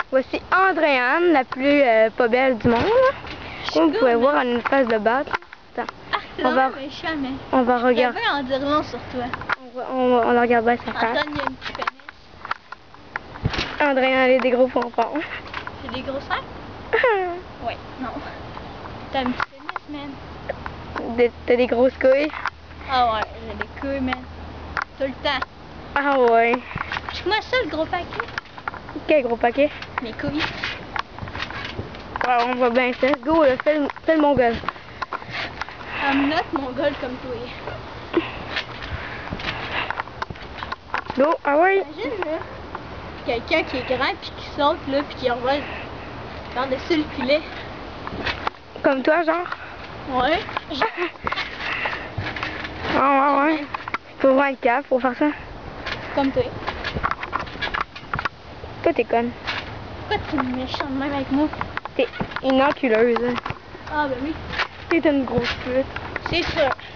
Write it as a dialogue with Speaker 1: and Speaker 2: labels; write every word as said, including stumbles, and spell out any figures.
Speaker 1: Voici Andréane, la plus euh, pas belle du monde. Comme vous pouvez voir, elle a une face de batte. Attends.
Speaker 2: Ah,
Speaker 1: on va,
Speaker 2: méchant,
Speaker 1: on va regarder.
Speaker 2: Je en dire long sur toi.
Speaker 1: On va, on va, on la regarde bien sa face.
Speaker 2: Antoine, il y a un petit pénis.
Speaker 1: Andréane, elle a des gros pompons.
Speaker 2: J'ai des gros seins? Oui, non. T'as un petit pénis, man.
Speaker 1: T'as des grosses couilles?
Speaker 2: Ah ouais, j'ai des couilles, man. Tout le temps.
Speaker 1: Ah ouais.
Speaker 2: Je moi ça, le gros paquet.
Speaker 1: Quel gros paquet?
Speaker 2: Mes couilles.
Speaker 1: Ouais, on voit bien ça. Go, là, fais, le, fais le mongol.
Speaker 2: I'm not mongol comme toi.
Speaker 1: Go, ah ouais.
Speaker 2: Imagine, là, quelqu'un qui est grand puis qui saute, là, puis qui envole par-dessus le filet.
Speaker 1: Comme toi, genre?
Speaker 2: Ouais.
Speaker 1: Ah ouais, ouais. Faut voir être capable pour faire ça.
Speaker 2: Comme toi.
Speaker 1: Toi, t'es conne.
Speaker 2: Pourquoi t'es méchante même avec moi?
Speaker 1: T'es une enculeuse.
Speaker 2: Ah ben oui.
Speaker 1: T'es une grosse pute.
Speaker 2: C'est sûr.